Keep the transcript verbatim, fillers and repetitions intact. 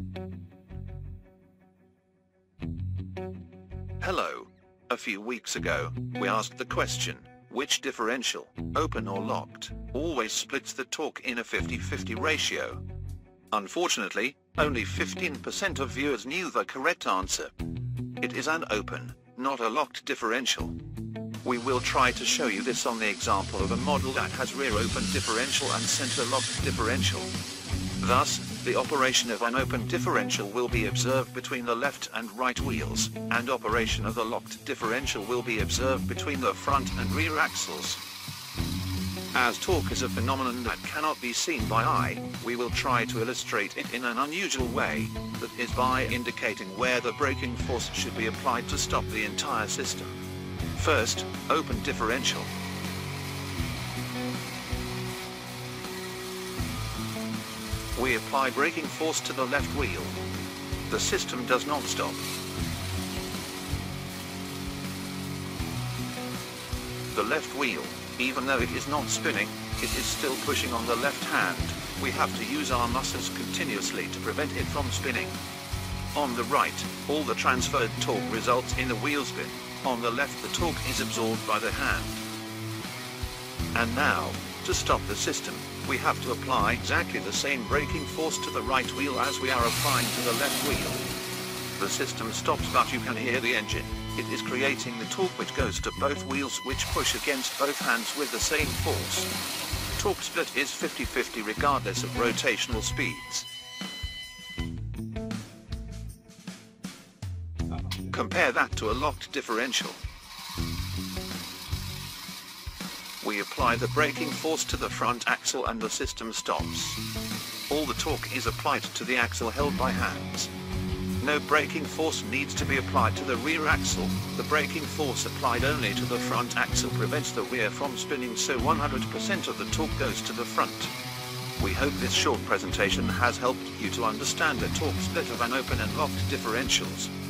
Hello. A few weeks ago, we asked the question, which differential, open or locked, always splits the torque in a fifty fifty ratio? Unfortunately, only fifteen percent of viewers knew the correct answer. It is an open, not a locked differential. We will try to show you this on the example of a model that has rear open differential and center locked differential. Thus, the operation of an open differential will be observed between the left and right wheels, and operation of the locked differential will be observed between the front and rear axles. As torque is a phenomenon that cannot be seen by eye, we will try to illustrate it in an unusual way, that is by indicating where the braking force should be applied to stop the entire system. First, open differential. We apply braking force to the left wheel. The system does not stop. The left wheel, even though it is not spinning, it is still pushing on the left hand. We have to use our muscles continuously to prevent it from spinning. On the right, all the transferred torque results in a wheel spin. On the left, the torque is absorbed by the hand. And now, to stop the system, we have to apply exactly the same braking force to the right wheel as we are applying to the left wheel. The system stops, but you can hear the engine. It is creating the torque which goes to both wheels, which push against both hands with the same force. Torque split is fifty fifty regardless of rotational speeds. Compare that to a locked differential. We apply the braking force to the front axle and the system stops. All the torque is applied to the axle held by hands. No braking force needs to be applied to the rear axle. The braking force applied only to the front axle prevents the rear from spinning, so one hundred percent of the torque goes to the front. We hope this short presentation has helped you to understand the torque split of an open and locked differentials.